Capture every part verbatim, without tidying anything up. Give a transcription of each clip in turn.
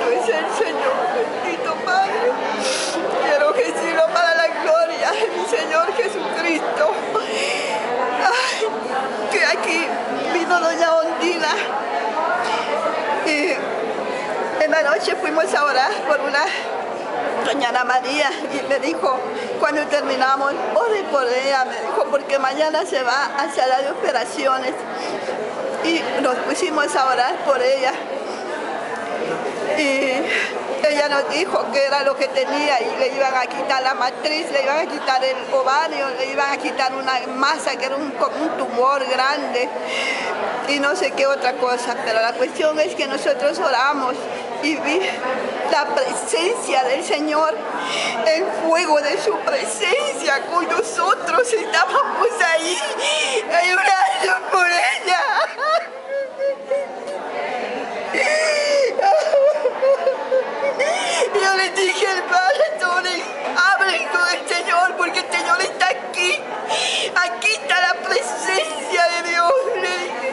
es el Señor, bendito Padre. Quiero decirlo para la gloria de mi Señor Jesucristo. Ay, que aquí vino doña Ondina y en la noche fuimos a orar por una doña Ana María y me dijo, cuando terminamos, ore por ella, me dijo, porque mañana se va a sala de operaciones. Y nos pusimos a orar por ella. Y ella nos dijo que era lo que tenía y le iban a quitar la matriz, le iban a quitar el ovario, le iban a quitar una masa que era un, como un tumor grande y no sé qué otra cosa. Pero la cuestión es que nosotros oramos y vi la presencia del Señor, el fuego de su presencia con nosotros. Estábamos ahí, ayudando por ella. Yo le dije al Padre, hablen con el Señor, porque el Señor está aquí. Aquí está la presencia de Dios, le dije.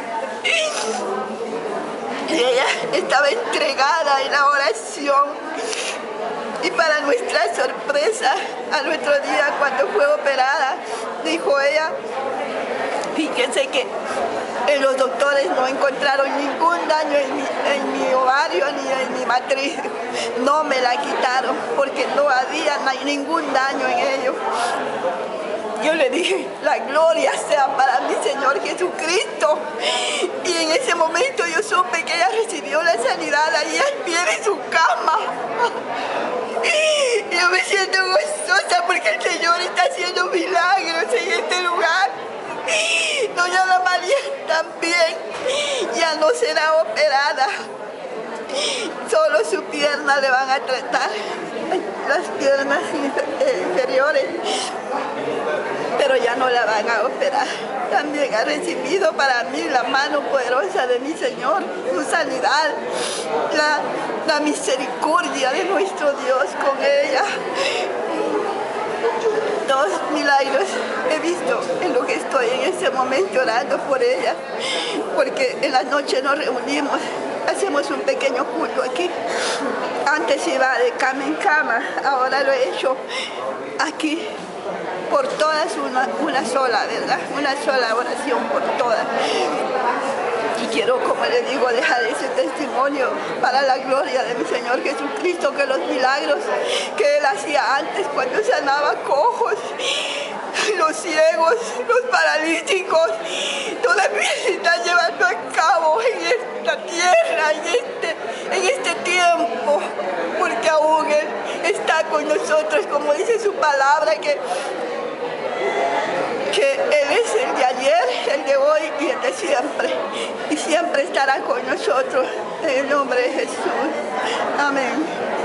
Y ella estaba entregada en la oración. Y para nuestra sorpresa, al otro día cuando fue operada, dijo ella, fíjense que eh, los doctores no encontraron ningún daño en mi, en mi ovario ni en mi matriz. No me la quitaron porque no había ningún daño en ello. Yo le dije, la gloria sea para mi Señor Jesucristo. Y en ese momento yo supe que ella recibió la sanidad ahí al pie de su cama. Y yo me siento gozosa porque el Señor está haciendo milagros en este lugar. Doña Ana María también ya no será operada. Solo su pierna le van a tratar, las piernas inferiores, pero ya no la van a operar. También ha recibido para mí la mano poderosa de mi Señor, su sanidad, la, la misericordia de nuestro Dios con ella. Dos milagros he visto en lo que estoy en este momento orando por ella, porque en la noche nos reunimos, hacemos un pequeño culto aquí. Antes iba de cama en cama, ahora lo he hecho aquí, por todas una, una sola, ¿verdad? Una sola oración por todas. Y quiero, como le digo, dejar ese testimonio para la gloria de mi Señor Jesucristo, que los milagros que Él hacía antes cuando sanaba cojos, los ciegos, los paralíticos, todavía se están llevando a cabo en esta tierra, en este, en este tiempo, porque aún Él está con nosotros, como dice su palabra, que que Él es el de ayer, el de hoy y el de siempre. Y siempre estará con nosotros. En el nombre de Jesús. Amén.